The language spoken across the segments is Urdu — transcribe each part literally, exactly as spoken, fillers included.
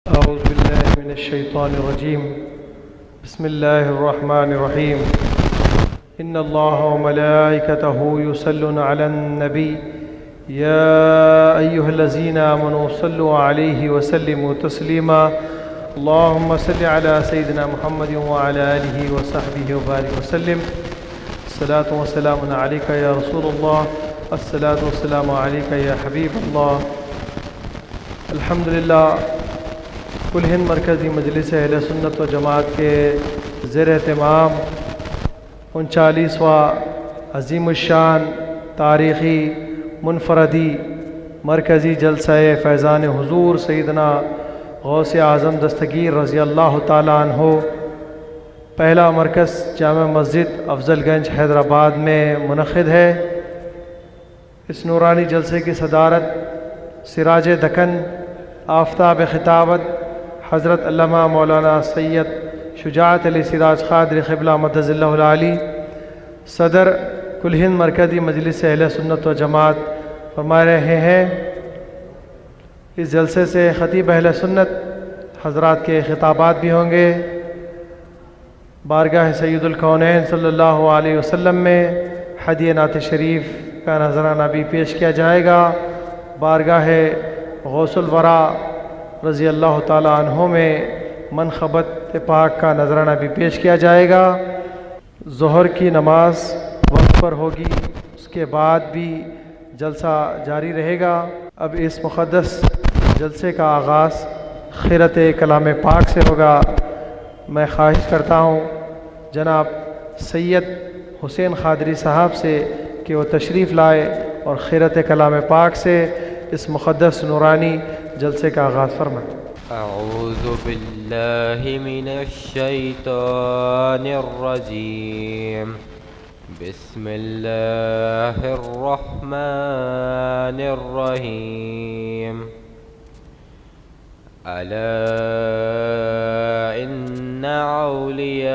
أعوذ بالله من الشيطان الرجيم. بسم الله الرحمن الرحيم. إن الله وملائكته يصلون على النبي يا أيها الذين آمنوا صلوا عليه وسلموا تسليما. اللهم صل على سيدنا محمد وعلى آله وصحبه وبارك وسلم. الصلاة والسلام عليك يا رسول الله. الصلاة والسلام عليك يا حبيب الله. الحمدللہ کل ہند مرکزی مجلس اہل سنت و جماعت کے زیر اہتمام انچالیسواں عظیم الشان تاریخی منفردی مرکزی جلسہ فیضان حضور سیدنا غوث اعظم دستگیر رضی اللہ تعالیٰ عنہ پہلا مرکز جامع مسجد افضل گنج حیدرآباد میں منعقد ہے۔ اس نورانی جلسے کی صدارت سراج دکن آفتاب خطابت حضرت علامہ مولانا سید شجاعت علی سراج قادری قبلہ مدظ اللہ العالی صدر کل ہند مرکزی مجلس اہل سنت و جماعت فرما رہے ہیں۔ اس جلسے سے خطیب اہل سنت حضرات کے خطابات بھی ہوں گے۔ بارگاہ سید الکونین صلی اللہ علیہ وسلم میں ہدیہ نعت شریف کا نذرانہ بھی پیش کیا جائے گا۔ بارگاہ غوث الورا رضی اللہ تعالیٰ عنہ میں منقبت پاک کا نذرانہ بھی پیش کیا جائے گا۔ ظہر کی نماز وقت پر ہوگی، اس کے بعد بھی جلسہ جاری رہے گا۔ اب اس مقدس جلسے کا آغاز خیرت کلام پاک سے ہوگا۔ میں خواہش کرتا ہوں جناب سید حسین قادری صاحب سے کہ وہ تشریف لائے اور خیرت کلام پاک سے اس مقدس نورانی جلسے کا آغاز فرمائیں۔ اعوذ باللہ من الشیطان الرجیم، بسم اللہ الرحمن الرحیم۔ الا ان اولیاء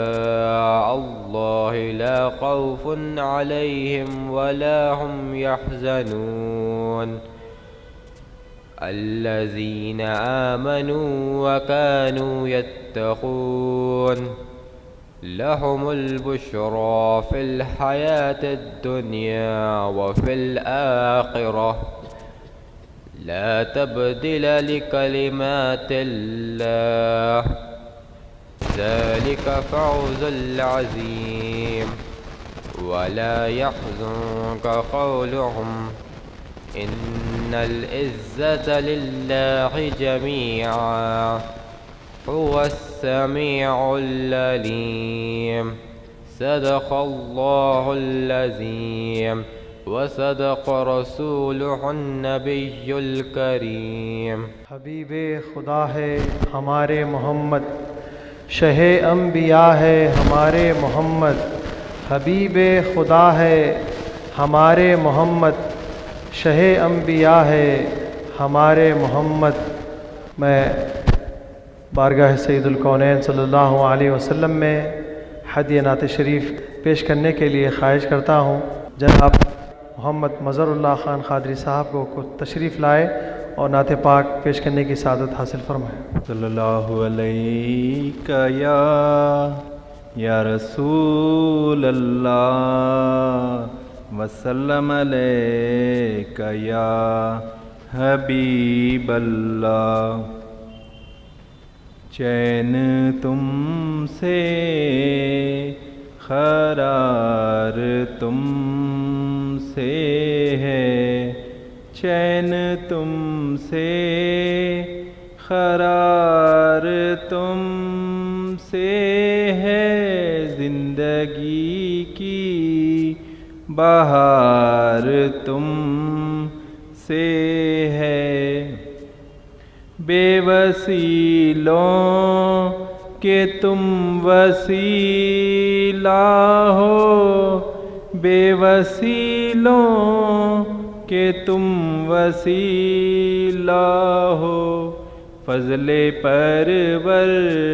اللہ لا خوف علیہم ولا هم يحزنون الذين آمنوا وكانوا يتقون لهم البشرى في الحياة الدنيا وفي الآخرة لا تبدل لكلمات الله ذلك فوز العظيم ولا يحزنك قولهم إن العزة لله جميعا هو السميع العليم صدق الله العظيم وصدق رسوله النبي الكريم۔ حبیب خدا ہے ہمارے محمد، شہ انبیاء ہے ہمارے محمد، حبیب خدا ہے ہمارے محمد، شہ انبیاء ہے ہمارے محمد۔ میں بارگاہ سید الکونین صلی اللہ علیہ وسلم میں ہدیہ نعت شریف پیش کرنے کے لیے خواہش کرتا ہوں جناب محمد مظہر اللہ خان قادری صاحب کو تشریف لائے اور نعت پاک پیش کرنے کی سعادت حاصل فرمائیں۔ صلی اللہ علیہ یا یا رسول اللہ وسلم علیک یا حبیب اللہ۔ چین تم سے قرار تم سے ہے، چین تم سے قرار تم سے ہے، زندگی کی بہار تم سے ہے، بے وسیلوں کہ تم وسیلہ ہو، بے وسیلوں کہ تم وسیلہ ہو، فضل پرور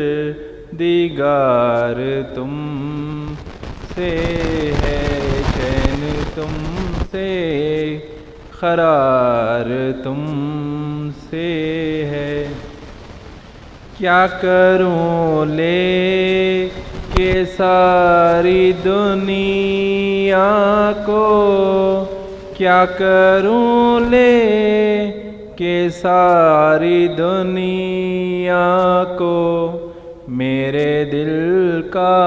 دیگار تم سے ہے، چین تم سے قرار تم سے ہے، کیا کروں لے کہ ساری دنیا کو، کیا کروں لے کہ ساری دنیا کو، میرے دل کا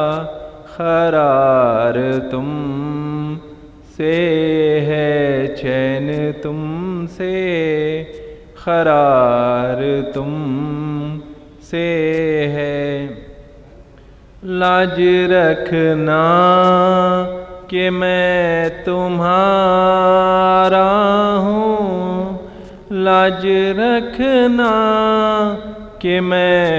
قرار تم سے ہے، چین تم سے قرار تم سے ہے۔ لاج رکھنا کہ میں تمہارا ہوں، لاج رکھنا کہ میں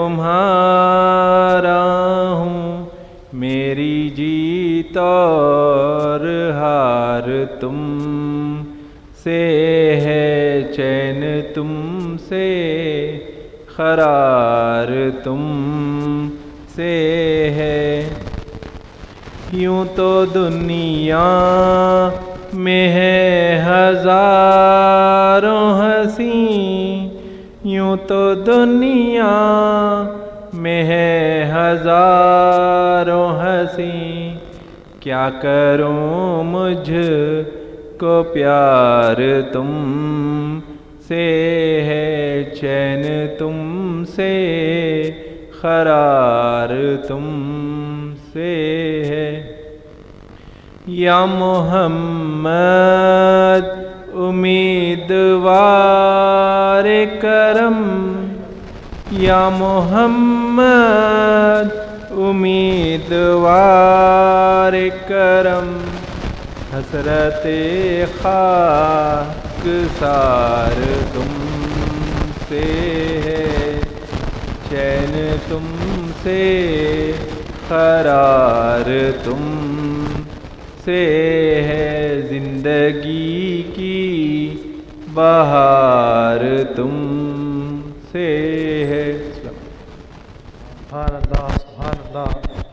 تمہارا ہوں، میری جیت اور ہار تم سے ہے، چین تم سے قرار تم سے ہے۔ یوں تو دنیا میں ہے ہزاروں حسین، یوں تو دنیا میں ہے ہزاروں حسین، کیا کروں مجھ کو پیار تم سے ہے، چین تم سے قرار تم سے ہے۔ یا محمد امیدوار کرم، یا محمد امیدوار کرم، حسرت خاک سار تم سے ہے، چین تم سے قرار تم سے ہے، زندگی کی بہار تم سے ہے۔ سبحان اللہ سبحان اللہ۔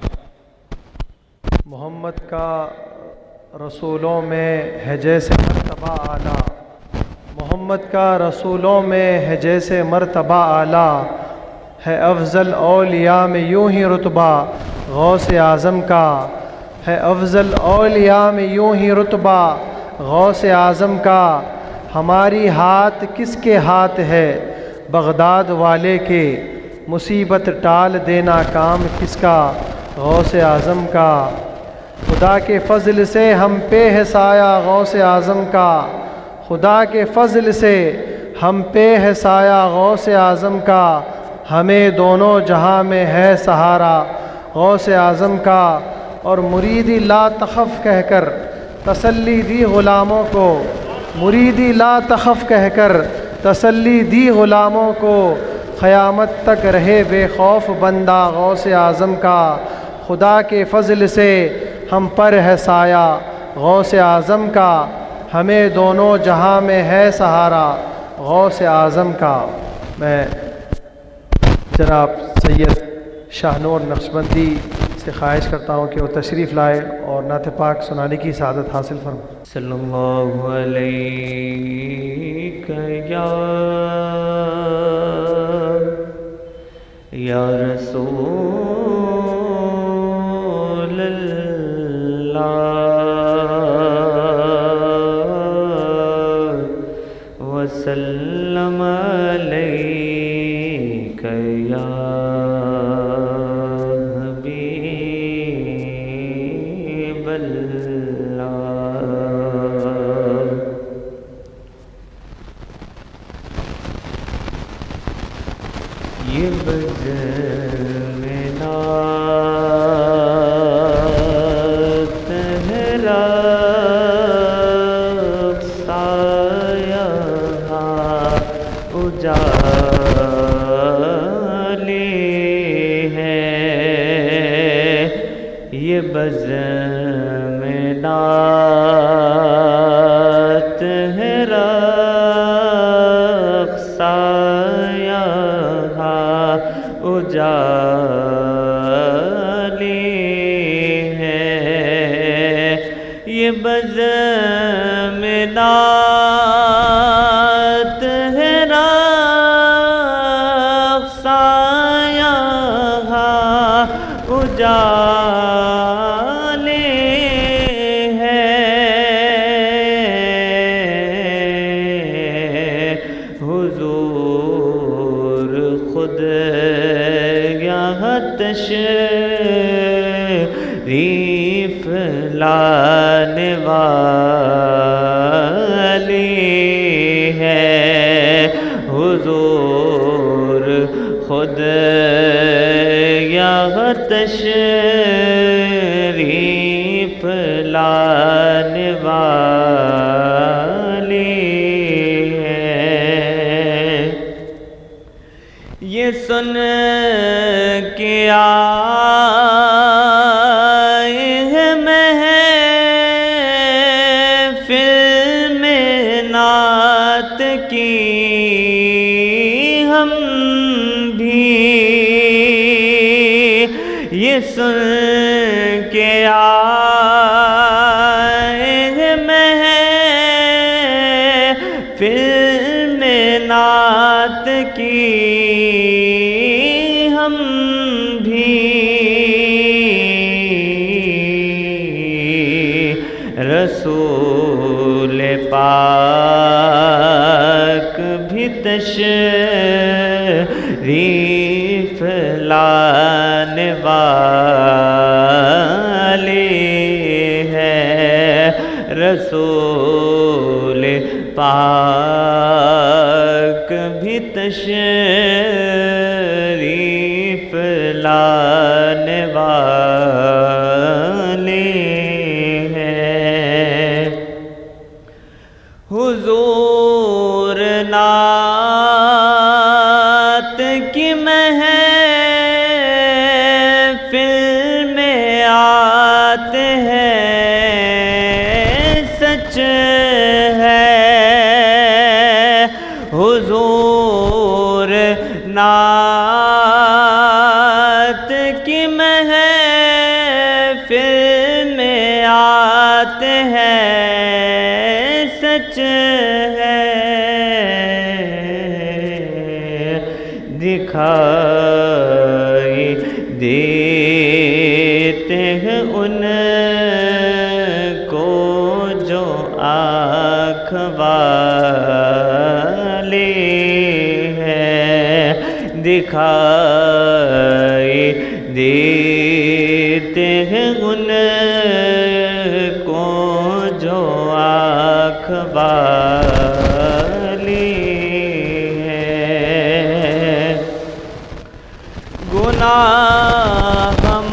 محمد کا رسولوں میں ہے جیسے مرتبہ اعلیٰ، محمد کا رسولوں میں ہے جیسے مرتبہ اعلیٰ، ہے افضل اولیاء میں یوں ہی رتبہ غوث اعظم کا، ہے افضل اولیاء میں یوں ہی رتبہ غوث اعظم کا، ہماری ہاتھ کس کے ہاتھ ہے بغداد والے کے، مصیبت ٹال دینا کام کس کا غوث اعظم کا، خدا کے فضل سے ہم پہ ہے سایہ غوث اعظم کا، خدا کے فضل سے ہم پہ ہے سایہ غوث اعظم کا، ہمیں دونوں جہاں میں ہے سہارا غوث اعظم کا، اور مریدی لا تخف کہہ کر تسلی دی غلاموں کو، مریدی لا تخف کہہ کر تسلی دی غلاموں کو، قیامت تک رہے بے خوف بندہ غوث اعظم کا، خدا کے فضل سے ہم پر ہے سایہ غوث اعظم کا، ہمیں دونوں جہاں میں ہے سہارا غوث اعظم کا۔ میں جناب سید شاہ نور نقشبندی سے خواہش کرتا ہوں کہ وہ تشریف لائے اور نعت پاک سنانے کی سعادت حاصل فرمائیں۔ صلی اللہ علیہ یا یا رسول اللہ وسلم علیک یا حبیب اللہ۔ یہ بزم نعت ہے رقصایہ اجالی ہے، یہ بزم نعت ہے رقصایہ اجالی ہے، یہ بزم نعت ہے رقصایہ اجالے ہیں حضور خود یہاں تشریف لانے والی ہے حضور خود یہاں تشریف لانے والی ہے یہ سن کے آئے ہیں محفل میں نعت کی ہم بھی یہ سن کے آئے ہیں محفل میں نعت کی ہم بھی رسول پاک بھی تشریف لانے والے ہیں رسول پاک بھی تشریف لانے والے ہیں حضور نعت کی محفل میں آتے ہیں سچ ہے حضور نعت کی محفل میں آتے ہیں سچ ہے دکھائی دیتے ہیں ان کو جو آنکھ والے ہیں دکھائی دیتے ہیں ان کو جو آنکھ والے ہیں گناہ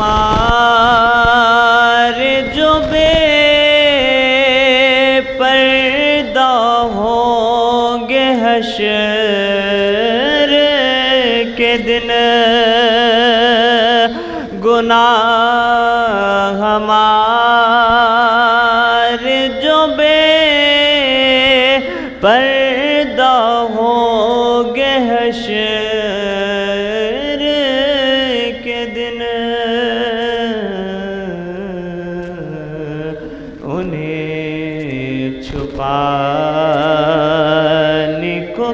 ہمارے جو بے پردہ ہوں گے حشر کے دن گناہ ہمارے جو بے پردہ ہوں گے حشر کے دن انہیں چھپانے کو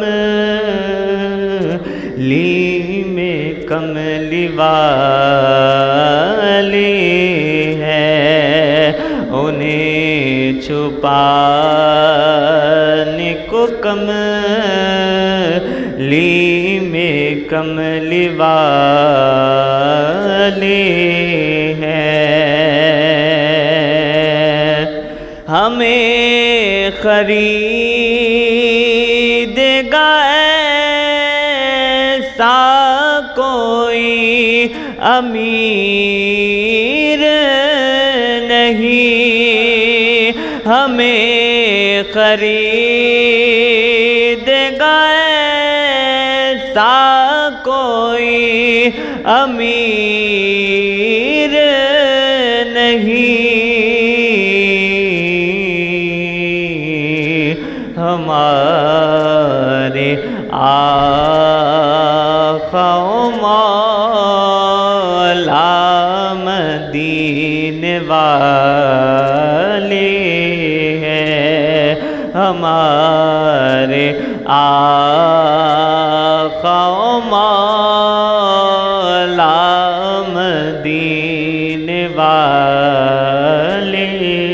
کملی میں کملی والی ہے انہیں چھپانے کو کملی میں کملی والی ہے ہمیں خریدے گا ایسا کوئی امیر نہیں ہمیں خریدے گا ایسا کوئی امیر نہیں ہمارے آقا و مولا مدینے والے ہیں ہمارے آقا و مولا والا مدینے والے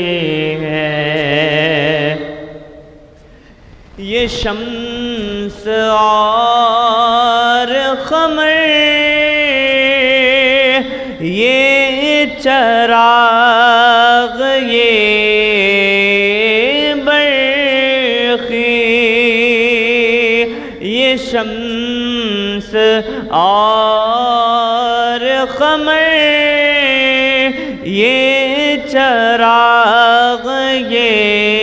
ہیں، یہ شمس اور قمر، یہ چراغ، یہ برقی، یہ شمس اور قمر، یہ چراغ، یہ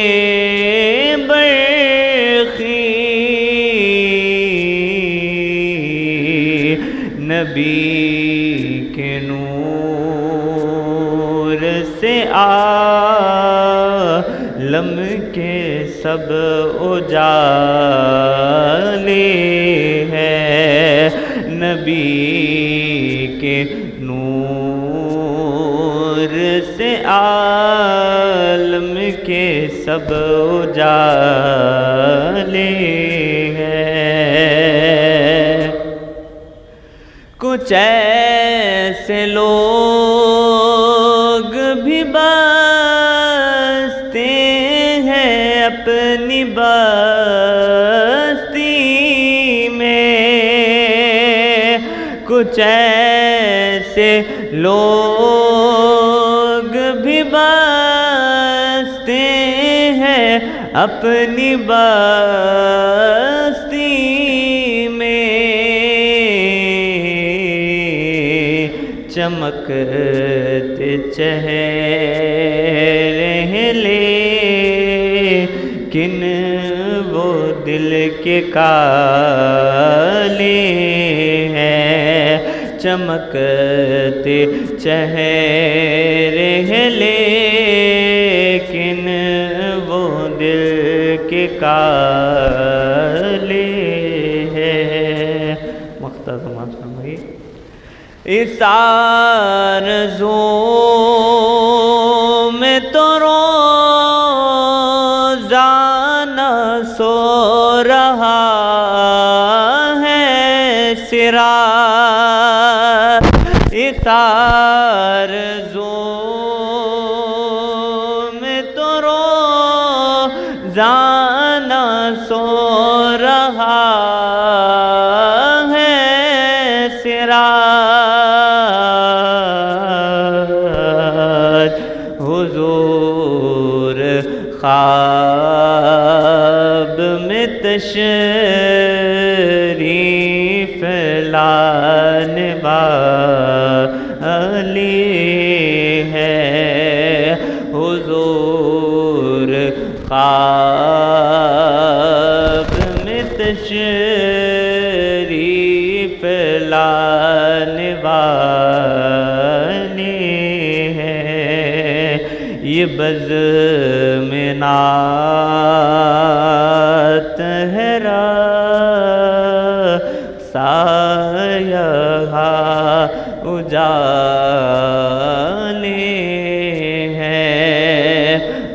برقی، نبی کے نور سے عالم کے سب اجالے ہیں، نبی کے نور سے عالم کے سب اجالے ہیں۔ کچھ ایسے لوگ بھی بستے ہیں اپنی بستی میں، کچھ ایسے لوگ بھی بستے ہیں اپنی بستی میں، چمکتے چہرے ہیں لیکن وہ دل کے کالے ہیں، چمکتے چہرے ہیں لیکن وہ دل کے کالے ہیں۔ مختصر بات فرمائیے۔ اس آرزو میں تو روزانہ سو رہا ہے سراج، اس آرزو میں تو روزانہ سو رہا ہے سراج، حضور خواب میں تشریف لانے والی ہے، حضور خواب میں تشریف لانے والی ہے، یہ بزم نعت ہے سایہ اجالے ہیں،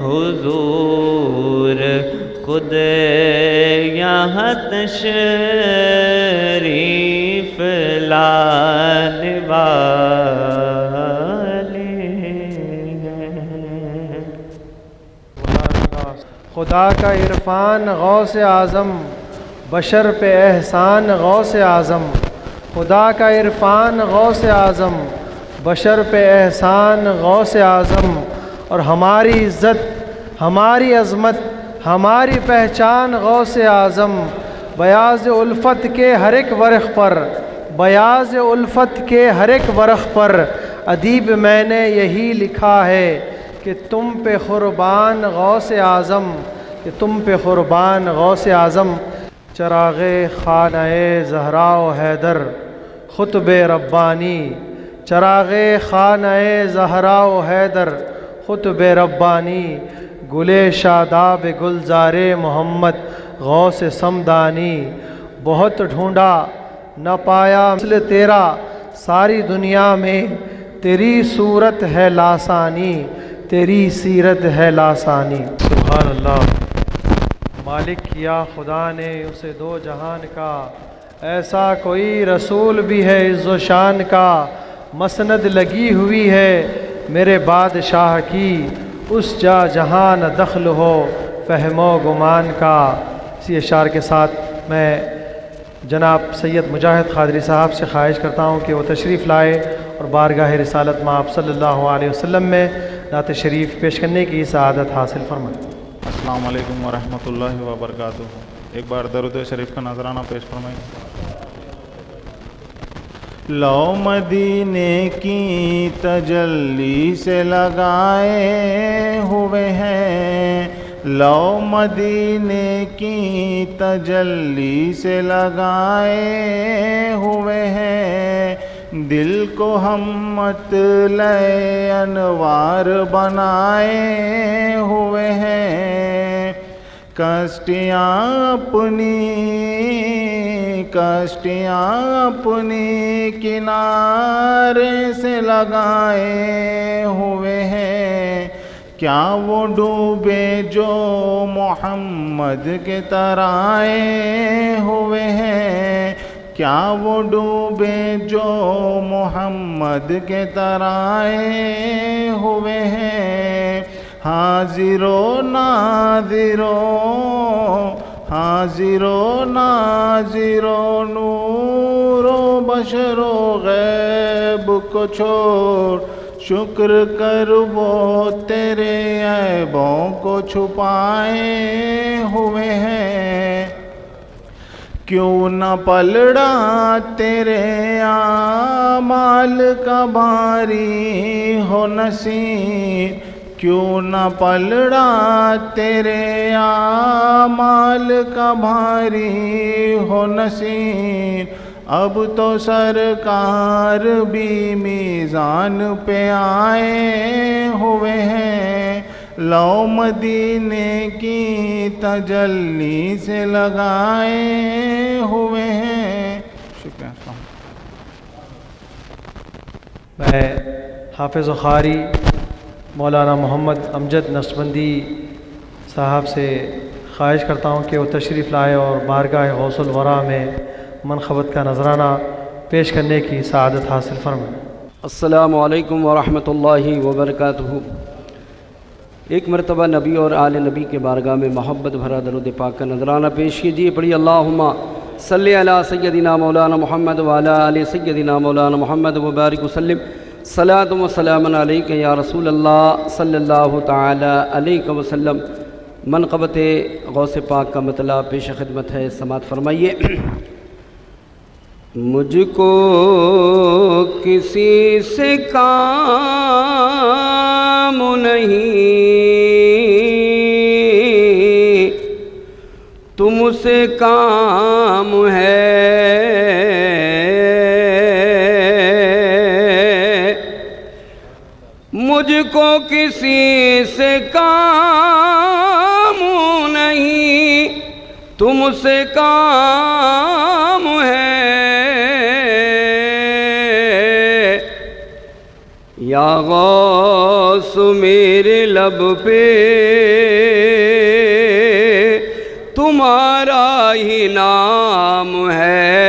حضور خود یہاں تشریف لانے والے ہیں۔ خدا کا عرفان غوث اعظم، بشر پہ احسان غوث اعظم، خدا کا عرفان غوث اعظم، بشر پہ احسان غوث اعظم، اور ہماری عزت، ہماری عظمت، ہماری پہچان غوث اعظم، بیاض الفت کے ہر ایک ورق پر، بیاض الفت کے ہر ایک ورق پر ادیب میں نے یہی لکھا ہے کہ تم پہ قربان غوث اعظم، کہ تم پہ قربان غوث اعظم۔ چراغ خانہ زہرا و حیدر خطب ربانی، چراغ خانہ زہرا و حیدر خطب ربانی، گلے شاداب گلزار محمد غوث سمدانی، بہت ڈھونڈا نہ پایا مثل تیرا ساری دنیا میں، تیری صورت ہے لاسانی، تیری سیرت ہے لاسانی۔ سبحان اللہ۔ مالک کیا خدا نے اسے دو جہان کا، ایسا کوئی رسول بھی ہے عز و شان کا، مسند لگی ہوئی ہے میرے بادشاہ کی، اس جا جہاں نہ دخل ہو فہم و گمان کا۔ اسی اشعار کے ساتھ میں جناب سید مجاہد قادری صاحب سے خواہش کرتا ہوں کہ وہ تشریف لائے اور بارگاہ رسالت مآب صلی اللہ علیہ وسلم میں نعت شریف پیش کرنے کی سعادت حاصل فرمائیں۔ السلام علیکم ورحمۃ اللہ وبرکاتہ۔ ایک بار درود شریف کا نذرانہ پیش فرمائیں۔ لو مدینے کی تجلی سے لگائے ہوئے ہیں، لو مدینے کی تجلی سے لگائے ہوئے ہیں، دل کو ہم مطلع انوار بنائے ہوئے ہیں، کشتیاں اپنی کشتیاں اپنی کنارے سے لگائے ہوئے ہیں، کیا وہ ڈوبے جو محمد کے ترائے ہوئے ہیں، کیا وہ ڈوبے جو محمد کے ترائے ہوئے ہیں، حاضر و ناظر و حاضر و ناظر و نور و بشر و غیب کو چھوڑ، شکر کر وہ تیرے عیبوں کو چھپائے ہوئے ہیں، کیوں نہ پلڑا تیرے اعمال کا باری ہو نصیب، کیوں نہ پلڑا تیرے اعمال کا بھاری ہو نصیب، اب تو سرکار بھی میزان پہ آئے ہوئے ہیں، لو مدینے کی تجلی سے لگائے ہوئے ہیں۔ شکریہ۔ میں حافظ و قاری مولانا محمد امجد نقشبندی صاحب سے خواہش کرتا ہوں کہ وہ تشریف لائے اور بارگاہ غوث الورا میں منقبت کا نذرانہ پیش کرنے کی سعادت حاصل فرمائیں۔ السلام علیکم ورحمۃ اللہ وبرکاتہ۔ ایک مرتبہ نبی اور آل نبی کے بارگاہ میں محبت بھرا درود پاک کا نذرانہ پیش کیجیے۔ پڑھی اللہم صلی علی سیدنا مولانا محمد وعلی آل سیدنا مولانا محمد وبارک وسلم، صلاۃ و سلام علیک یا رسول اللہ صلی اللہ تعالی علیہ وسلم۔ منقبت غوث پاک کا مطلب پیش خدمت ہے، سماعت فرمائیے۔ مجھ کو کسی سے کام نہیں، تم سے کام ہے، مجھ کو کسی سے کام نہیں، تم سے کام ہے، یا غوث میرے لب پہ تمہارا ہی نام ہے،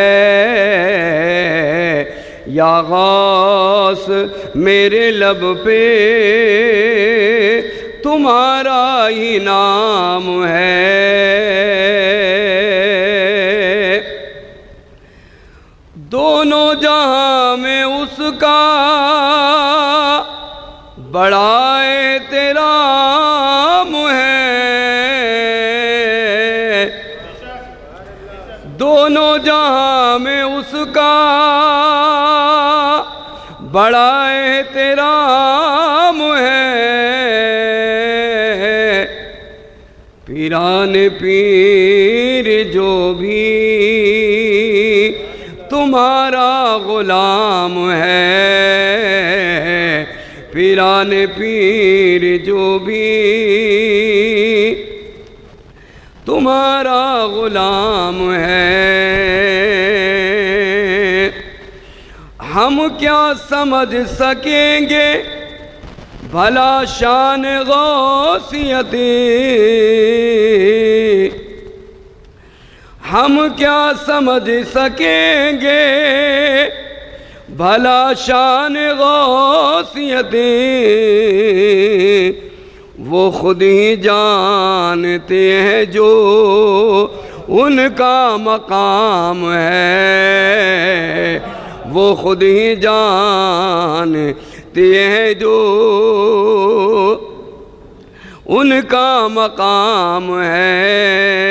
یا غوث میرے لب پہ تمہارا ہی نام ہے، دونوں جہاں میں اس کا بڑا احترام ہے، دونوں جہاں میں اس کا بڑا احترام ہے، پیران پیر جو بھی تمہارا غلام ہے، پیران پیر جو بھی تمہارا غلام ہے، ہم کیا سمجھ سکیں گے بھلا شان غوثیت، ہم کیا سمجھ سکیں گے بھلا شان غوثیتیں، وہ خود ہی جانتے ہیں جو ان کا مقام ہے، وہ خود ہی جانتے ہیں جو ان کا مقام ہے،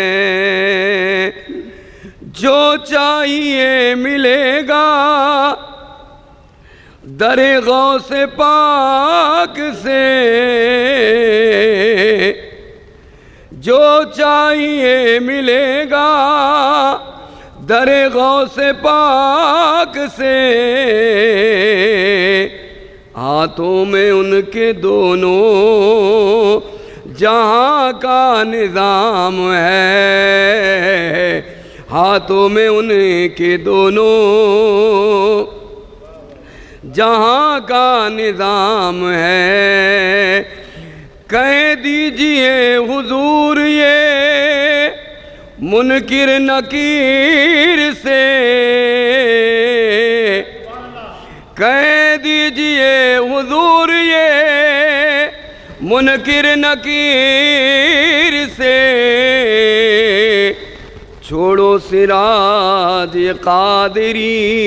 جو چاہیے ملے گا در غوث پاک سے، جو چاہیے ملے گا در غوث پاک سے، ہاتھوں میں ان کے دونوں جہاں کا نظام ہے، ہاتھوں میں ان کے دونوں جہاں کا نظام ہے، کہہ دیجئے حضور یہ منکر نکیر سے، کہہ دیجئے حضور یہ منکر نکیر سے، چھوڑو سراج قادری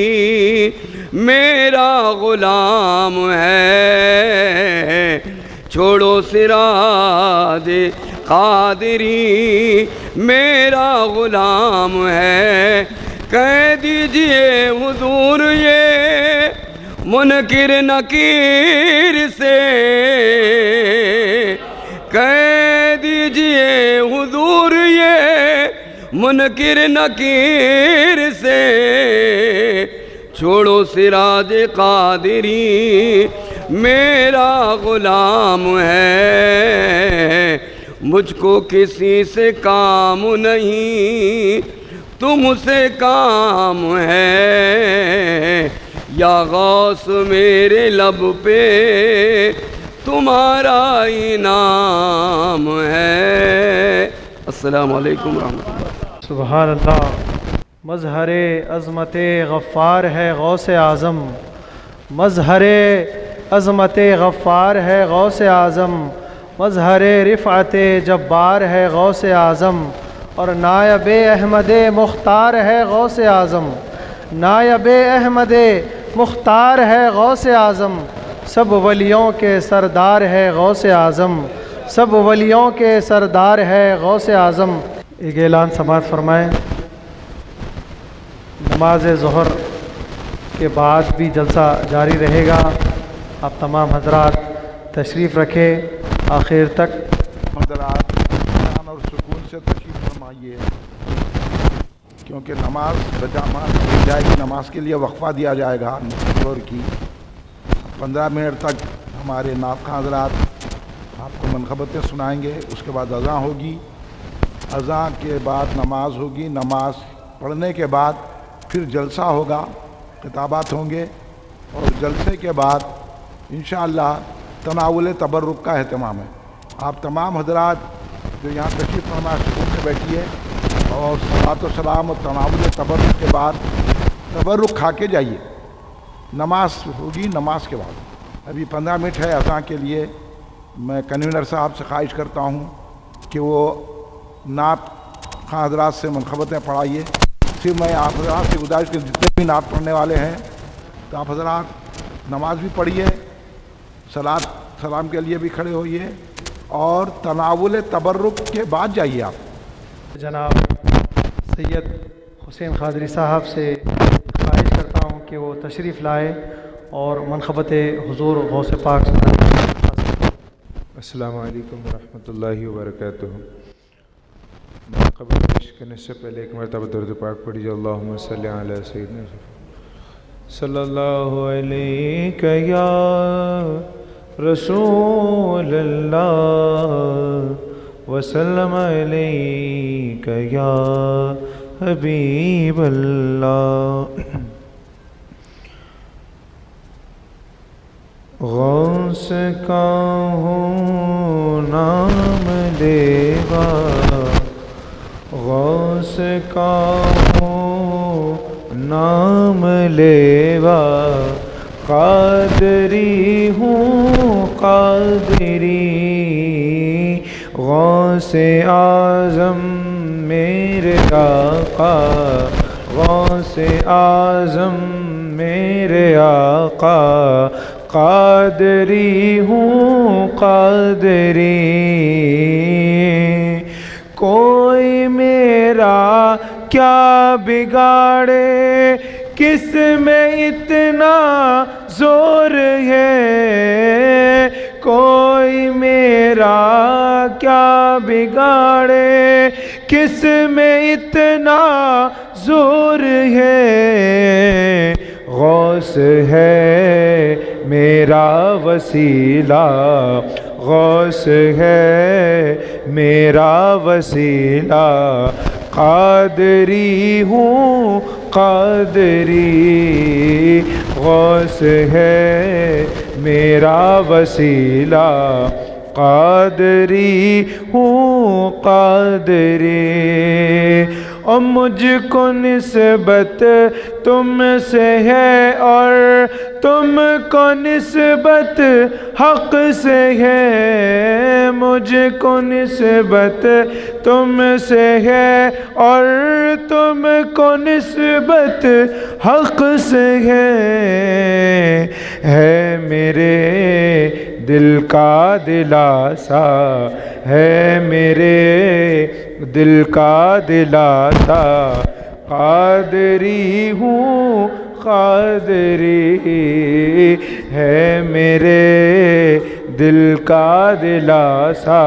میرا غلام ہے، چھوڑو سراج قادری میرا غلام ہے، کہہ دیجئے حضور یہ منکر نکیر سے، کہہ دیجئے حضور یہ منکر نکیر سے، چھوڑو سراج قادری میرا غلام ہے، مجھ کو کسی سے کام نہیں تم سے کام ہے، یا غوث میرے لب پہ تمہارا انعام ہے۔ السلام علیکم ورحمۃ اللہ۔ سبحان اللہ۔ مظہر عظمت غفار ہے غوث اعظم، مظہر عظمت غفار ہے غوث اعظم، مظہر رفعت جبار ہے غوث اعظم، اور نائب احمد مختار ہے غوث اعظم، نائب احمد مختار ہے غوث اعظم، سب ولیوں کے سردار ہے غوث اعظم، سب ولیوں کے سردار ہے غوث اعظم۔ ایک اعلان سماعت فرمائیں، نماز ظہر کے بعد بھی جلسہ جاری رہے گا، آپ تمام حضرات تشریف رکھیں آخر تک۔ حضرات اطمینان اور سکون سے تشریف فرمائیے، کیونکہ نماز بجامع کی جائے گی، نماز کے لیے وقفہ دیا جائے گا ظہر کی، پندرہ منٹ تک ہمارے ناطقہ حضرات آپ کو منقبتیں سنائیں گے، اس کے بعد اذان ہوگی، اذان کے بعد نماز ہوگی، نماز پڑھنے کے بعد پھر جلسہ ہوگا، خطابات ہوں گے، اور جلسے کے بعد انشاءاللہ تناول تبرک کا اہتمام ہے۔ آپ تمام حضرات جو یہاں تشریف فرما سکون سے بیٹھیے، اور صلاۃ و سلام اور تناول تبرک کے بعد تبرک کھا کے جائیے، نماز ہوگی نماز کے بعد۔ ابھی پندرہ منٹ ہے اذان کے لیے، میں کنوینر صاحب سے خواہش کرتا ہوں کہ وہ نعت خواں حضرات سے منقبتیں پڑھائیے۔ صرف میں آپ حضرات سے گزارش کہ جتنے بھی نعت پڑھنے والے ہیں تو آپ حضرات نماز بھی پڑھیے، صلاۃ سلام کے لیے بھی کھڑے ہوئیے، اور تناول تبرک کے بعد جائیے آپ۔ جناب سید حسین قادری صاحب سے خواہش کرتا ہوں کہ وہ تشریف لائے اور منقبت حضور غوث پاک سے۔ السلام علیکم ورحمۃ اللہ وبرکاتہ۔ منقبت پیش کرنے سے پہلے ایک مرتبہ درود پاک پڑھیے، اللہم صلی علی سیدنا صلی اللہ علیہ یا رسول اللہ وسلم علیک یا حبیب اللہ۔ غوث کا ہوں نام لے گا، غوث کا ہوں نام لیوا، قادری ہوں قادری، غوث اعظم میرے آقا، غوث اعظم میرے آقا، قادری ہوں قادری، کوئی میرا کیا بگاڑے، کس میں اتنا زور ہے، کوئی میرا کیا بگاڑے، کس میں اتنا زور ہے، غوث ہے میرا وسیلہ، غوث ہے میرا وسیلہ، قادری ہوں قادری، غوث ہے میرا وسیلہ، قادری ہوں قادری، اور مجھ کو نسبت تم سے ہے اور تم کو نسبت حق سے ہے، مجھ کو نسبت تم سے ہے اور تم کو نسبت حق سے ہے، ہے میرے دل کا دلاسا، ہے میرے دل کا دلاسا، قادری ہوں قادری، ہے میرے دل کا دلاسا،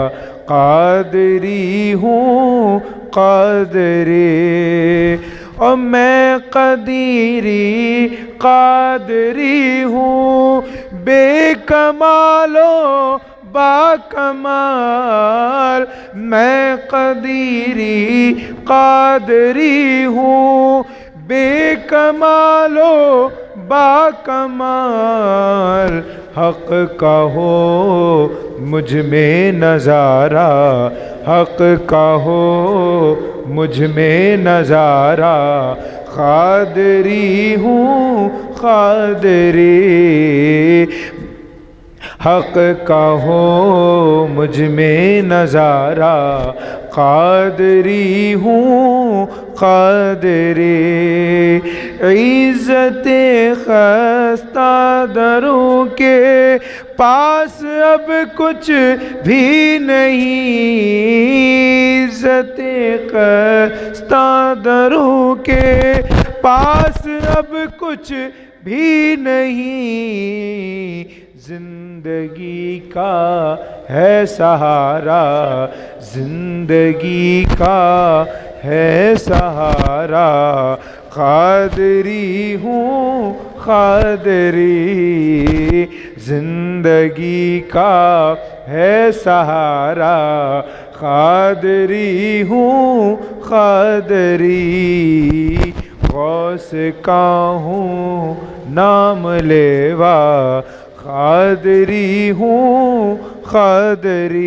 قادری ہوں قادری، اور میں قدیری قادری ہوں، بے کمال و با کمال، میں قدیری قادری ہوں، بے کمال و با کمال، حق کا ہو مجھ میں نظارہ، حق کا ہو مجھ میں نظارہ، قادری ہوں قادری، حق کا ہو مجھ میں نظارہ، قادری ہوں قادری، عزت خستہ دروں کے پاس اب کچھ بھی نہیں، عزت خستہ دروں کے پاس اب کچھ بھی نہیں، زندگی کا ہے سہارا، زندگی کا ہے سہارا، قادری ہوں قادری، زندگی کا ہے سہارا، قادری ہوں قادری، غوث کا ہوں نام لیوا، قادری ہوں قادری،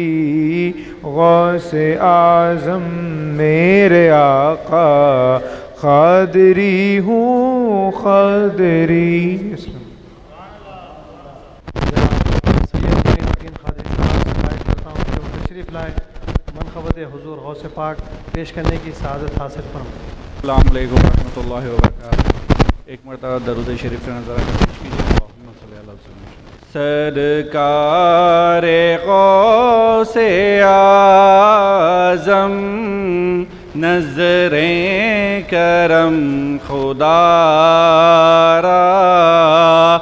غوث اعظم میرے آقا، قادری ہوں قادری۔ تشریف لائے، منقبت حضور غوث پاک پیش کرنے کی سعادت حاصل فرمائیں۔ السلام علیکم ورحمۃ اللہ وبرکاتہ۔ ایک مرتبہ درود شریف کا نظارہ پیش کیجیے۔ اللہم صلی اللہ علیہ وسلم۔ سرکار غوث اعظم نظر کرم خدا را،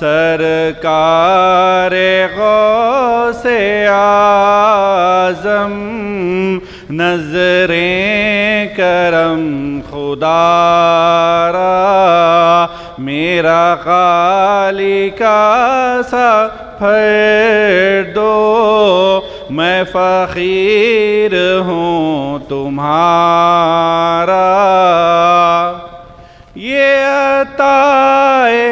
سرکار غوث اعظم نظر کرم خدا را، میرا خالق سا پھر دو، میں فقیر ہوں تمہارا، یہ عطائے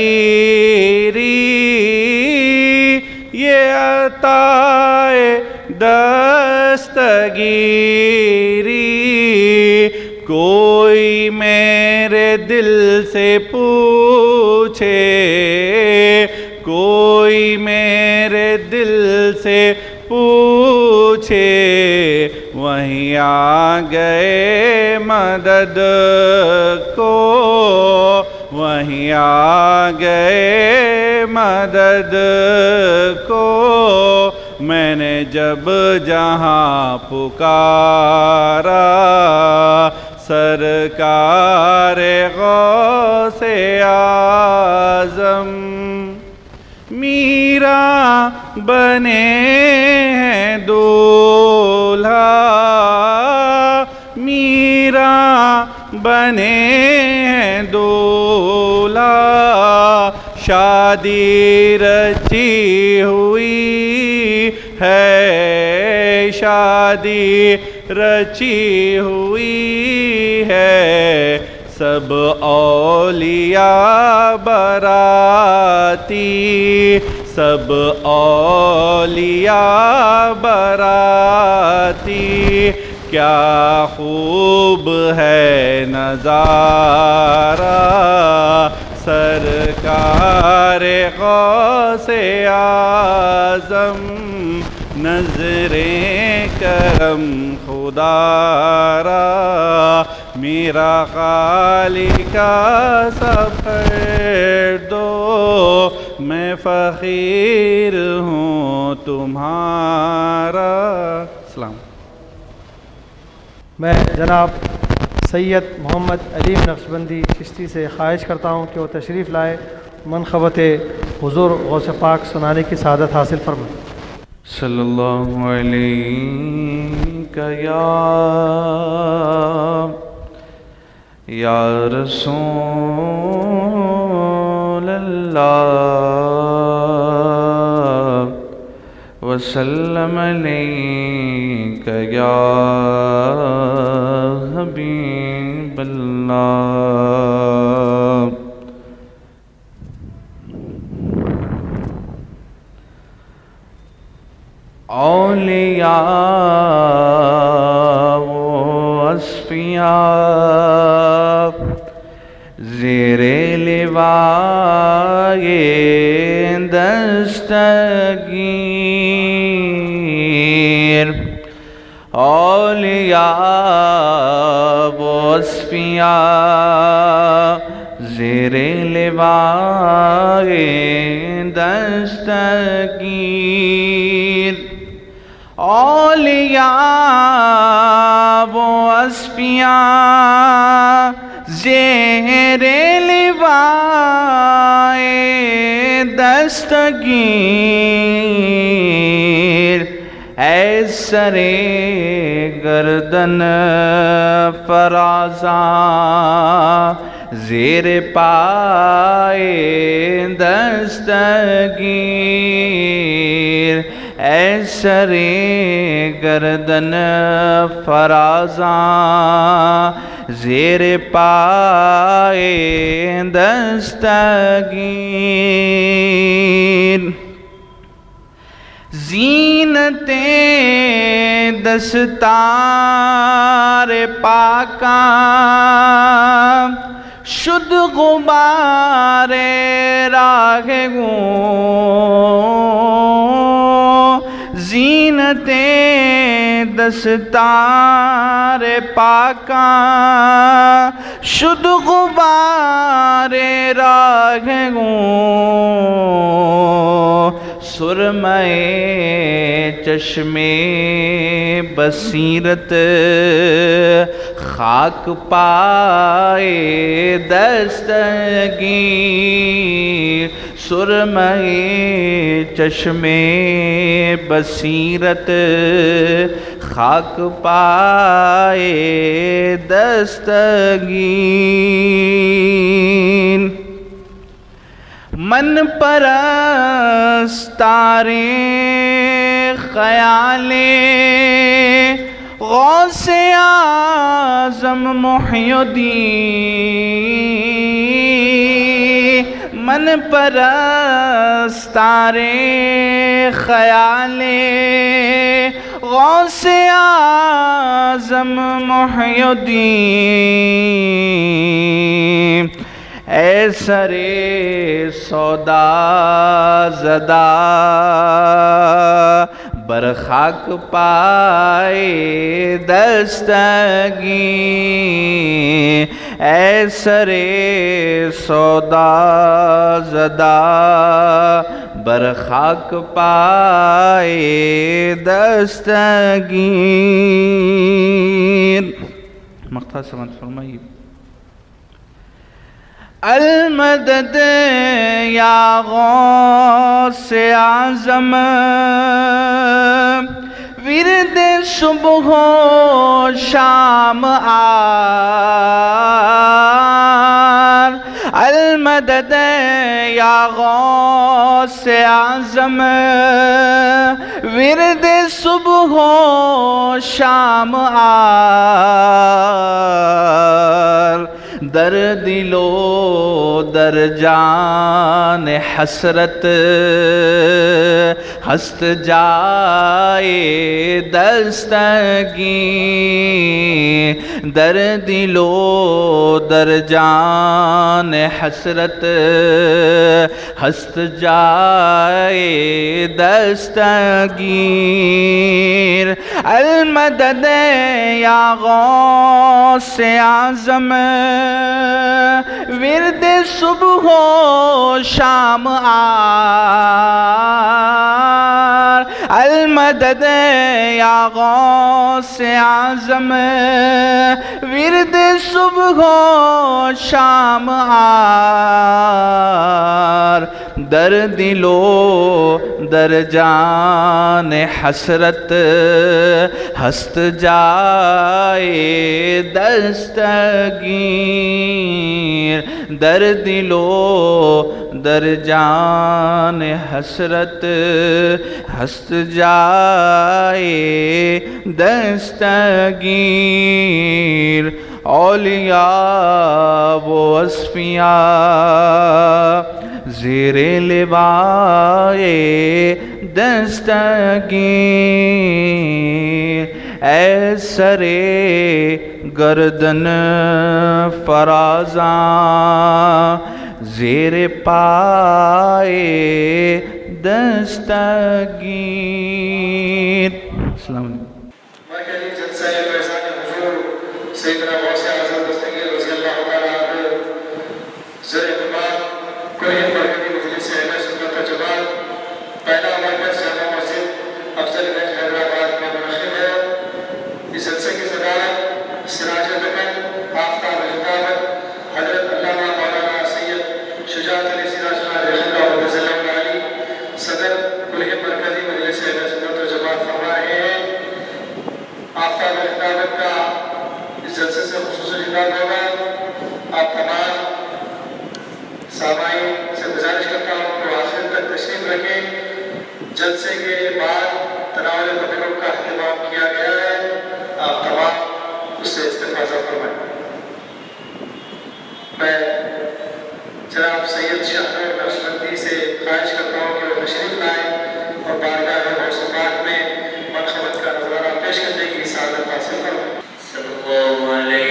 دستگیری، یہ عطائے دستگیری، کوئی میرے دل سے پوچھے، کوئی میرے دل سے پوچھے، وہیں آ گئے مدد کو، وہیں آ گئے مدد کو، میں نے جب جہاں پکارا، سرکار غوث اعظم میرا بنے ہیں دولہا، میرا بنے ہیں دولہا، شادی رچی ہوئی ہے، شادی رچی ہوئی ہے، سب اولیاء براتی، سب اولیاء براتی، کیا خوب ہے نظارہ، سرکار غوث اعظم، نظریں کرم خدا را، میرا خالق سفر دو، میں فقیر ہوں تمہارا۔ السلام۔ میں جناب سید محمد علیم نقشبندی چشتی سے خواہش کرتا ہوں کہ وہ تشریف لائے، منقبت حضور غوث پاک سنانے کی سعادت حاصل فرمائیں۔ صلی اللہ علیہ یا یا رسول اللہ، وسلم علیک یا حبیب اللہ۔ اولیاء و اصفیاء زیر لوائے دستگیر، اولیاء و اصفیاء زیر لوائے دستگیر، اولیاء و اصفیاء زیر لوائے دستگیر، اے سر گردن فرازاں زیر پائے دستگیر، اے سر گردن فرازاں زیر پائے دستگیر، زینت دستار پاکاں شد غبار راہ گوں، زینت دستار پاکاں شد غبار راہ گوں، سرمے چشمے بصیرت خاک پائے دستگیر، سرمے چشمے بصیرت خاک پائے دستگیر، من پرستار خیال غوث اعظم محی الدین، من پرستار خیال غوث اعظم محی الدین اے سرے سودا زدہ برخاک پائے دستگیر اے سرے سودا زدہ برخاک پائے دستگیر. مقطع سمجھ فرمائیے. المدد یا غوث اعظم ورد صبح و شام آر. المدد یا غوث اعظم ورد صبح و شام آر. در دل و در جان حسرت ہست جائے دستگیر. در دل و در جان حسرت ہست جائے دستگیر. المدد یا غوث اعظم ورد صبح و شام آر. المدد یا غوث اعظم ورد صبح و شام آر. در دل و در جان حسرت ہست جائے دستگیر. در دل و در جان حسرت ہست جائے دستگیر. اولیاء و اصفیاء زیر لوائے دستگیر. اے سرے گردن فرازاں زیر پائے دستگیر. السلام علیکم. مرکزی جلسہ فیضان حضور سیدنا غوث اعظم دستگیر رضی اللہ تعالیٰ عنہ زیر اقبال کوئی مرکزی مجلس اہل سنت و جماعت پہلا مرکز جامع مسجد افضل گنج حیدرآباد میں منعقد ہے. اس جلسے کی صدارت سراج الدین آفتاب الجداوت حضرت علامہ مولانا سید شجاعت علی سراج خان رحمہ اللہ وسلم علی صدر کلیہ مرکزی مجلس اہل سنت و جماعت فرما رہے ہیں. آفتاب الجداوت کا اس جلسے سے خصوصی خطاب ہوگا. آپ تمام سامعین سے گزارش کرتا ہوں کہ وہ آخر تک تشریف رکھیں. جلسے کے بعد تناول تقرر کا اہتمام کیا گیا ہے. آپ تمام اس سے استفادہ فرمائیں. میں جناب سید شاہنور نقشبندی سے خواہش کرتا ہوں کہ وہ تشریف لائیں اور بارگاہ غوث پاک میں منقبت کا نظرانہ پیش کرنے کی سعادت حاصل فرمائیں. صلی اللہ علیہ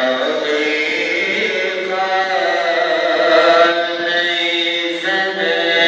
چراغ خانہ زن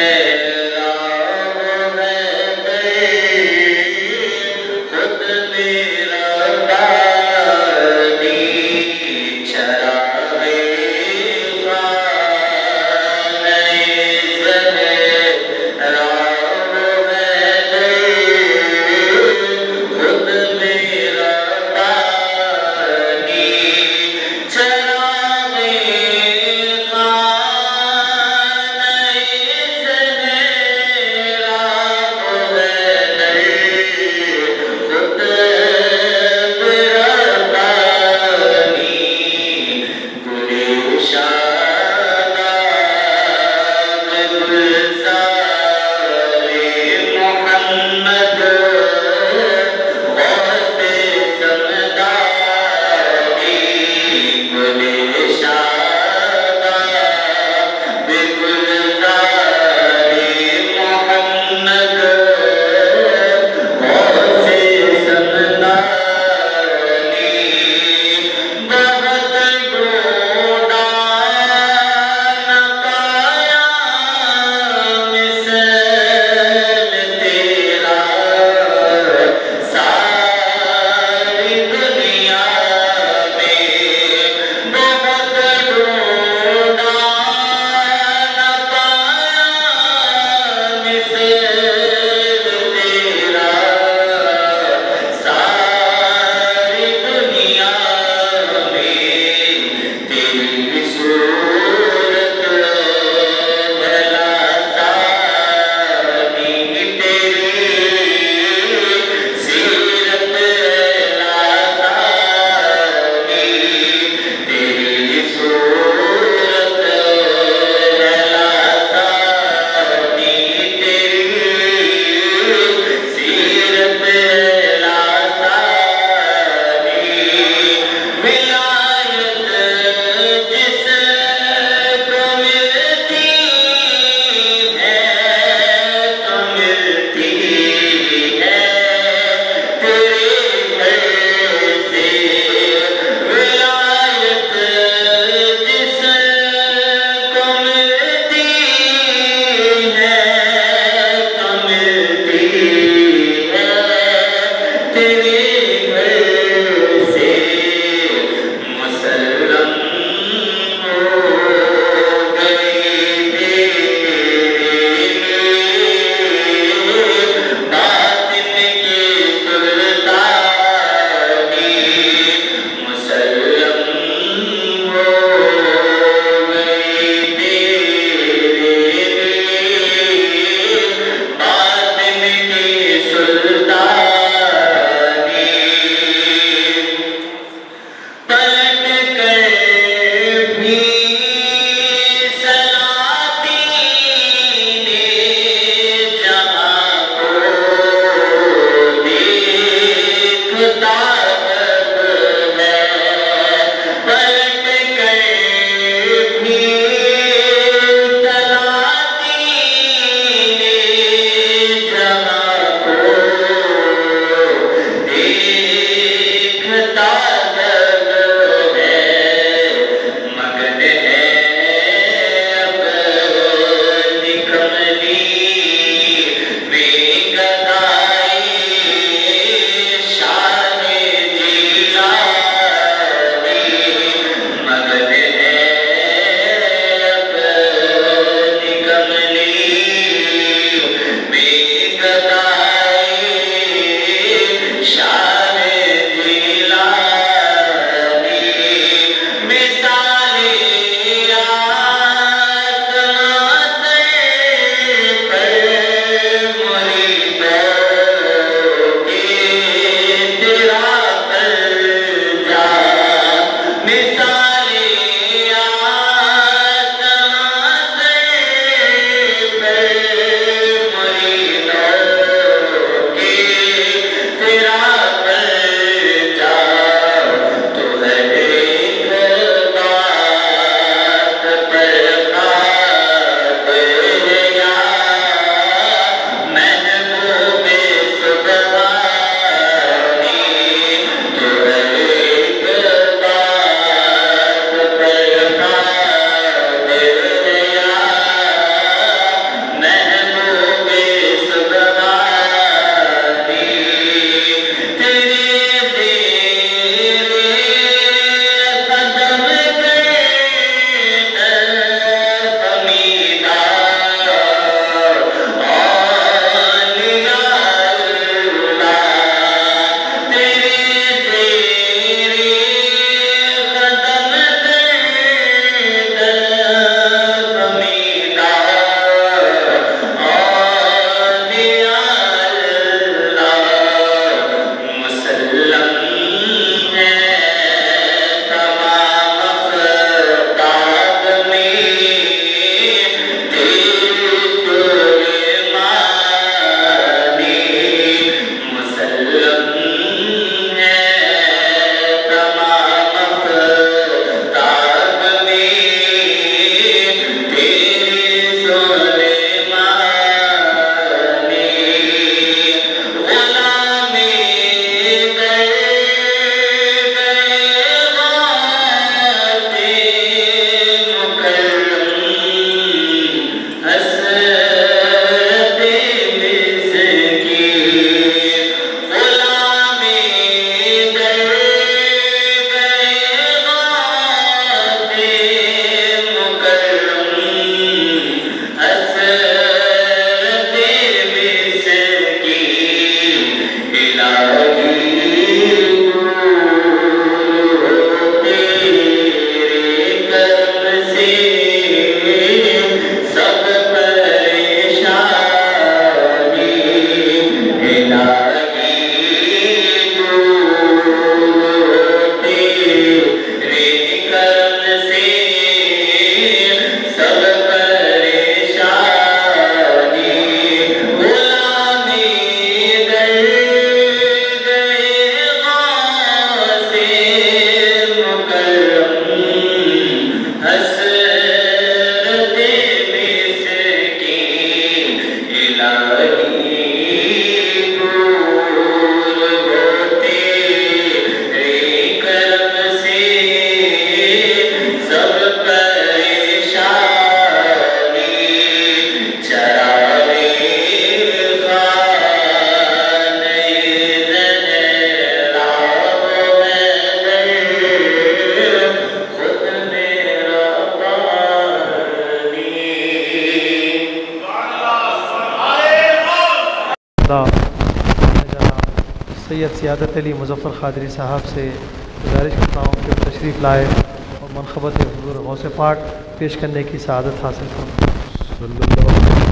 تعالیٰ جناب سید سعادت علی مظفر قادری صاحب سے گزارش کرتا ہوں کہ وہ تشریف لائے اور منقبت حضور غوث پاک پیش کرنے کی سعادت حاصل فرمائیں۔ صلی اللہ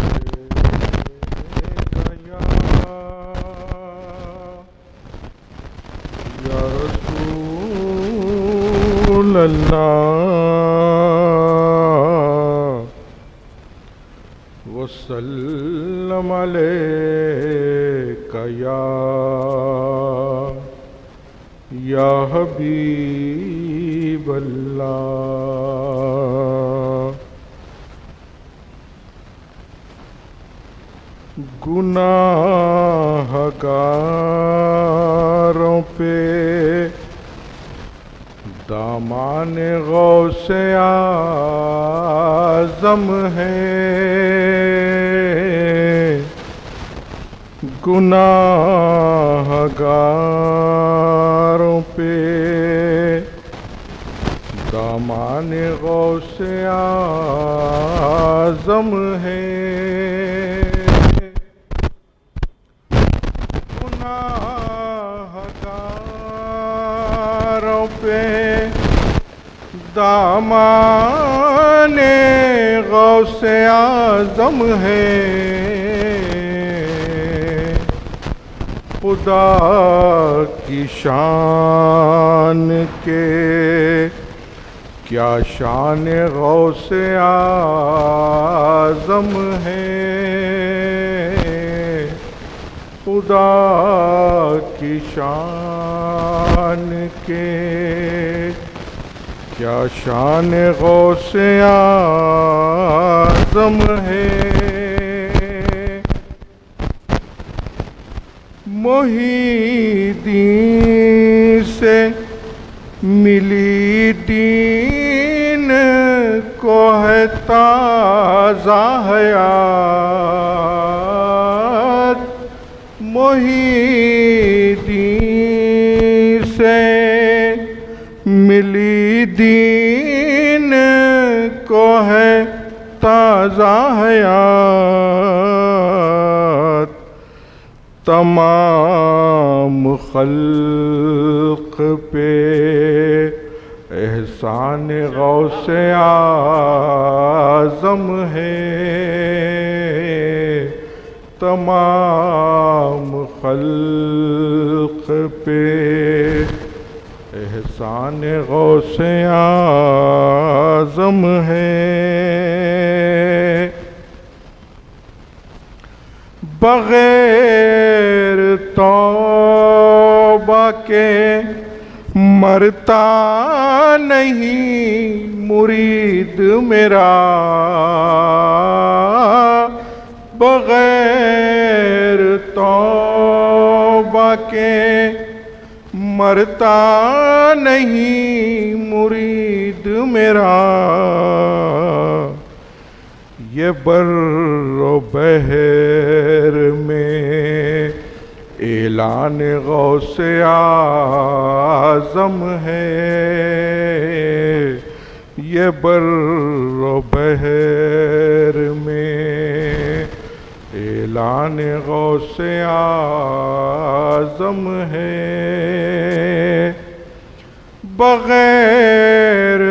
یا رسول اللہ وسلم علیک یا یا حبیب اللہ۔ گناہ گاروں پہ دامان غوث اعظم ہے، گناہ گاروں پہ دامان غوث اعظم ہے، گناہ گاروں پہ دامان غوث اعظم ہے، خدا کی شان کے کیا شان غوث اعظم ہے، خدا کی شان کے کیا شان غوث اعظم ہے، محی دین سے ملی دین کو ہے تازہ حیات، محی دین سے ملی دین کو ہے تازہ حیات، تمام خلق پہ احسان غوث اعظم ہے، تمام خلق پہ احسان غوث اعظم ہے، بغیر توبہ کے مرتا نہیں مرید میرا، بغیر توبہ کے مرتا نہیں مرید میرا، یہ بر و بحر میں اعلان غوث اعظم ہے، یہ بر و بحر میں اعلان غوث اعظم ہے، بغیر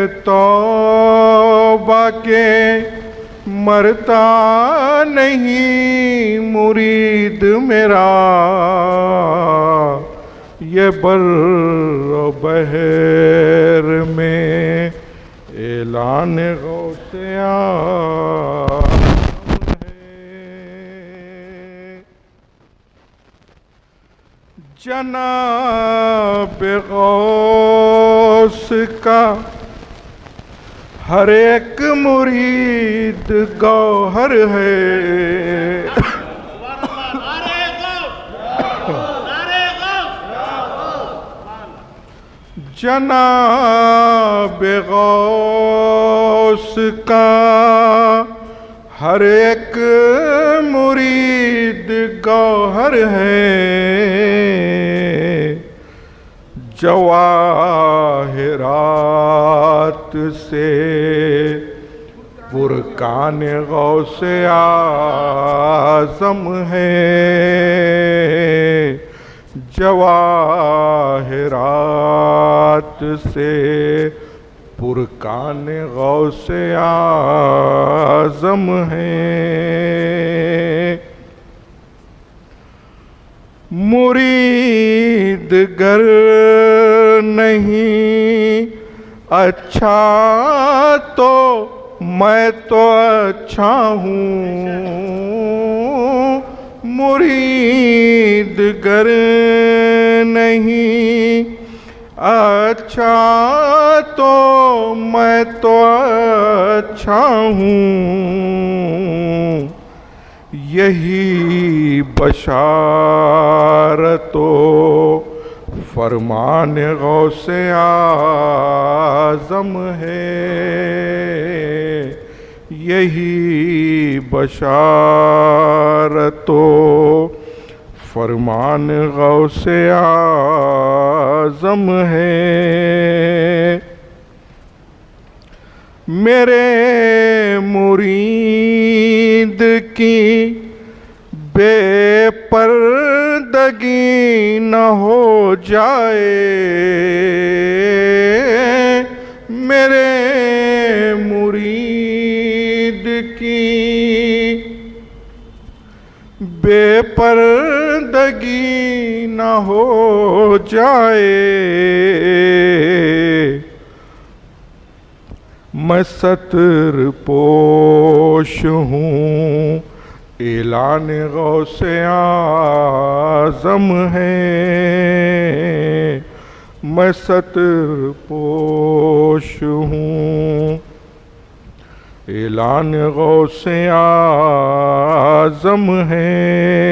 توبہ کے مرتا نہیں مرید میرا، یہ بر و بحر میں اعلان غوث اعظم ہے، جناب غوث کا ہر ایک مرید گوہر ہے، جناب غوث کا ہر ایک مرید گوہر ہے، جواہرات سے برکان غوث اعظم ہے، جواہرات سے پرکان غوث اعظم ہیں مرید گر نہیں اچھا تو میں تو اچھا ہوں مرید گر نہیں اچھا تو میں تو اچھا ہوں یہی بشارت و فرمان غوث اعظم ہے یہی بشارت و فرمان غوث اعظم ہے میرے مرید کی بے پردگی نہ ہو جائے میرے مرید کی بے پردگی نہ ہو جائے میں ستر پوش ہوں اعلان غوث اعظم ہے میں ستر پوش ہوں اعلان غوث اعظم ہے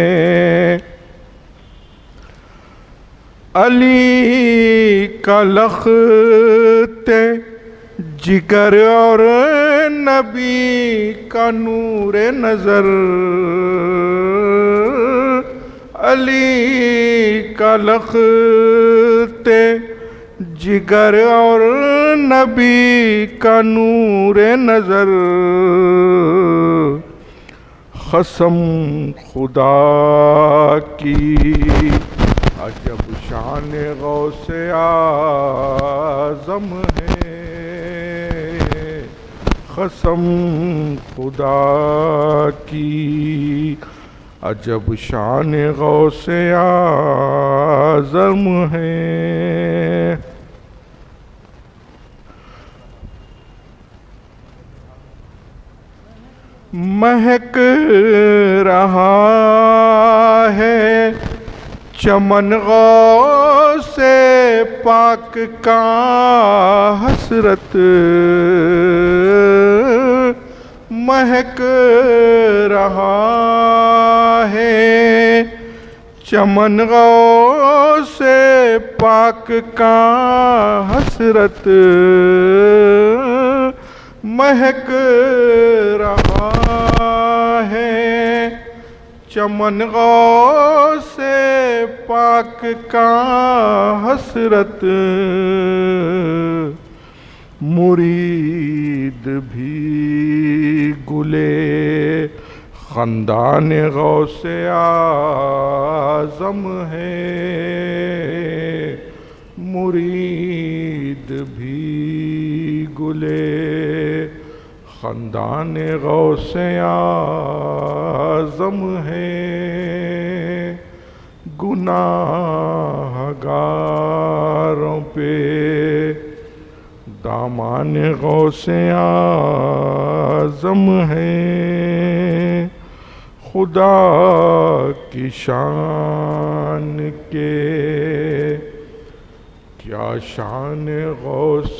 علی کا لخت جگر اور نبی کا نور نظر علی کا لخت جگر اور نبی کا نور نظر قسم خدا کی عجب شان غوث اعظم ہے قسم خدا کی عجب شان غوث اعظم ہے مہک رہا ہے چمن غوث پاک کا حسرت مہک رہا ہے چمن غوث پاک کا حسرت مہک رہا ہے چمن غوث پاک کا حسرت مرید بھی گلے خاندان غوث اعظم ہے مرید بھی گلے خاندان غوث اعظم ہے گناہگاروں پہ دامان غوث اعظم ہے خدا کی شان کے کیا شان غوث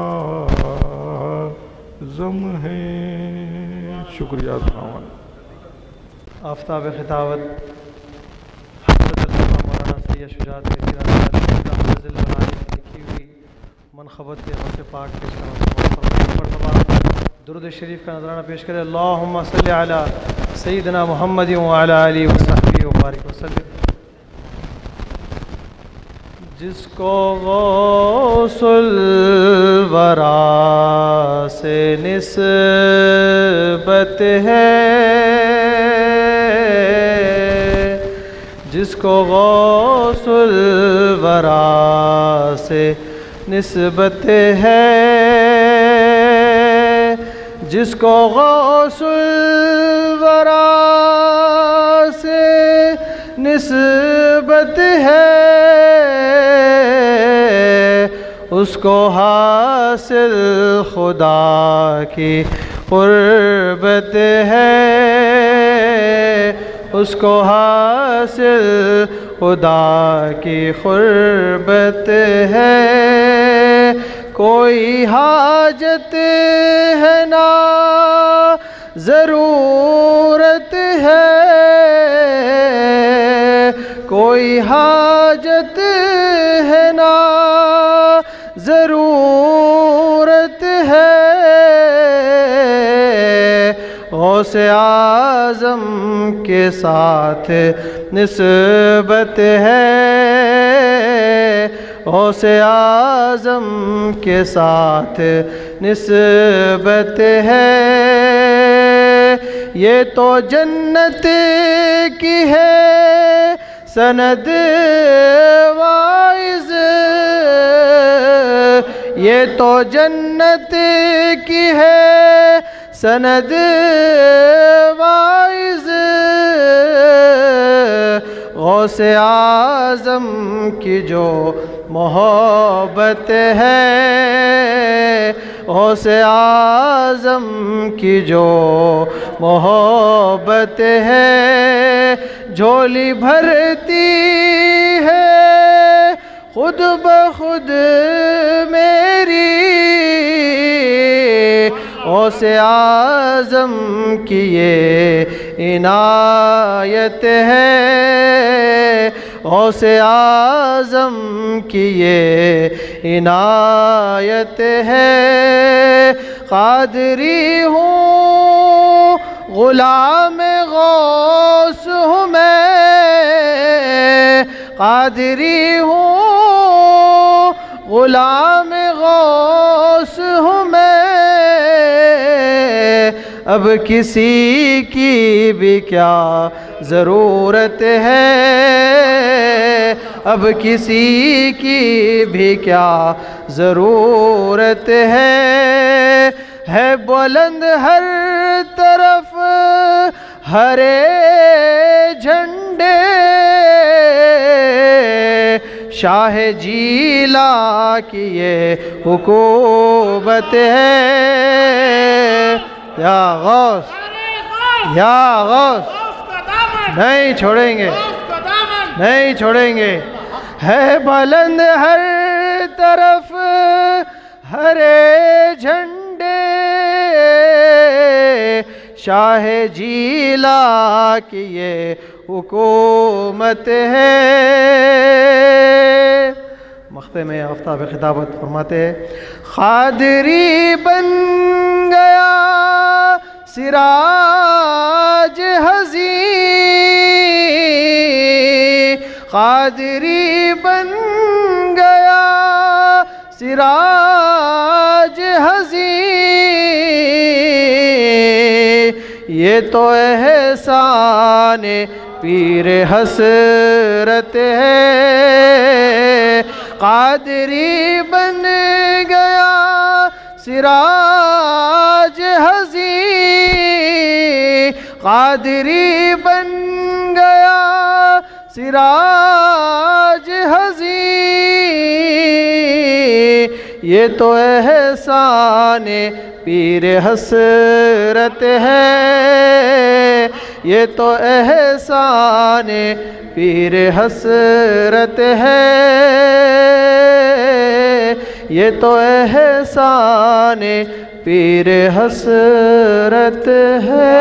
اعظم ہے شکریہ السلام علیکم آفتاب خطابت حضرت علامہ مولانا سید شجاعت میری لکھی ہوئی منخبت کے غوث پاک پیش مرتبہ درود شریف کا نذرانہ پیش کرے اللہم صلی علی سیدنا محمد وعلی آلہ وصحبہ وبارک وسلم جس کو غوث الورا سے نسبت ہے جس کو غوث الورا سے نسبت ہے، جس کو غوث الورا سے نسبت ہے، اس کو حاصل خدا کی قربت ہے، اس کو حاصل خدا کی قربت ہے۔ کوئی حاجت ہے نہ ضرورت ہے، کوئی حاجت ہے نہ ضرورت ہے، غوث اعظم کے ساتھ نسبت ہے، غوث اعظم کے ساتھ نسبت ہے۔ یہ تو جنت کی ہے سند واعظ، یہ تو جنت کی ہے سند واعظ، غوث اعظم کی جو محبت ہے، غوث اعظم کی جو محبت ہے، جھولی بھرتی ہے خود بخود میری، غوث اعظم کی یہ عنایت ہے، غوث اعظم کی یہ عنایت ہے۔ قادری ہوں غلام غوث ہوں میں، قادری ہوں غلام غوث ہوں میں، اب کسی کی بھی کیا ضرورت ہے، اب کسی کی بھی کیا ضرورت ہے، ہے بلند ہر طرف ہرے جھنڈے، شاہ جیلا کی یہ حکومت ہے، یا غوث یا غوث نہیں چھوڑیں گے، نہیں چھوڑیں گے، ہے بلند ہر طرف ہرے جھنڈے، شاہ جیلا کی یہ حکومت ہے۔ مقطع میں آفتاب خطابت فرماتے ہیں، قادری بن گیا سراج حزین، قادری بن گیا سراج حزین، یہ تو احسان پیر حسرت ہے، قادری بن گیا سراج حزین، قادری بن گیا سراج حزین، یہ تو احسان پیر حسرت ہے، یہ تو احسان پیر حسرت ہے، یہ تو احسان پیر حسرت ہے۔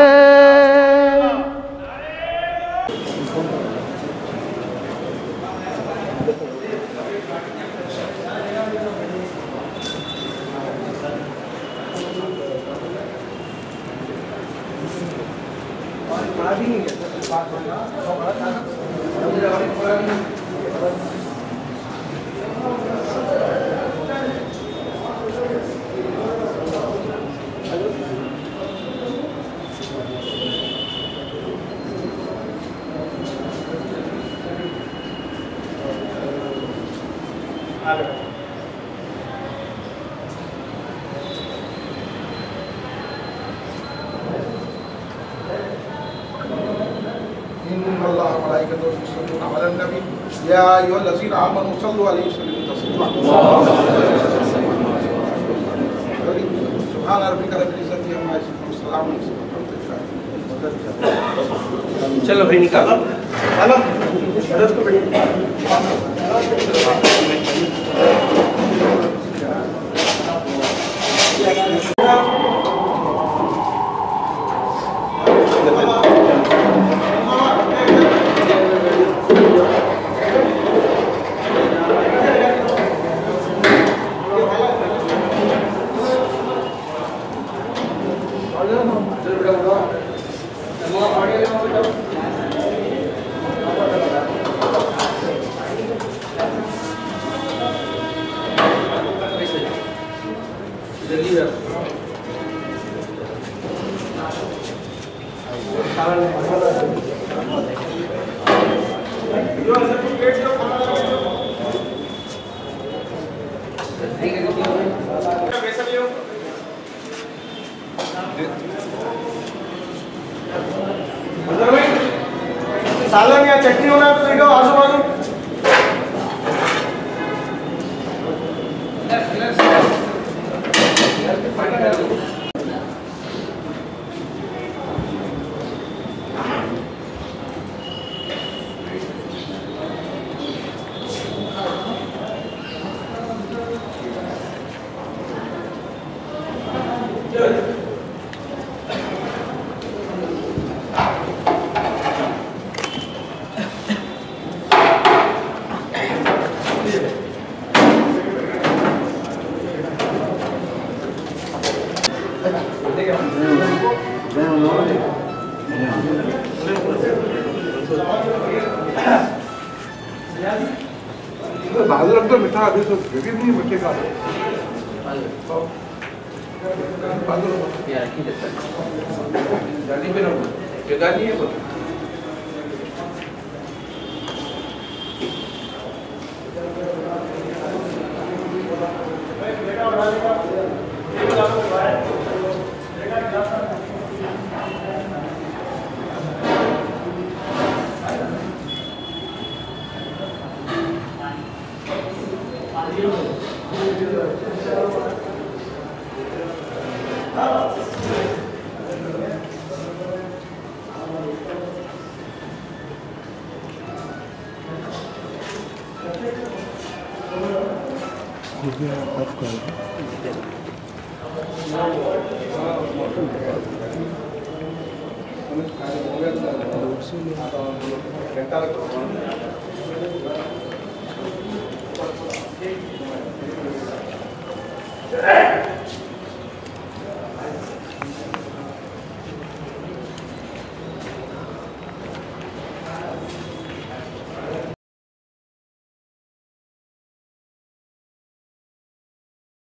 إن الله وملائكته يصلون على النبي يا أيها الذين آمنوا صلوا عليه وسلموا تسليما سبحان ربك رب العزة عما يصفون والسلام على المرسلين چلو بھائی نکالو سالن یا چٹنی ہونا تو دیکھو آزو بازو بازو رکھ دو میٹھا ابھی تو بھی نہیں بچے کا جلدی پہ رکھو جگہ نہیں ہے Hey!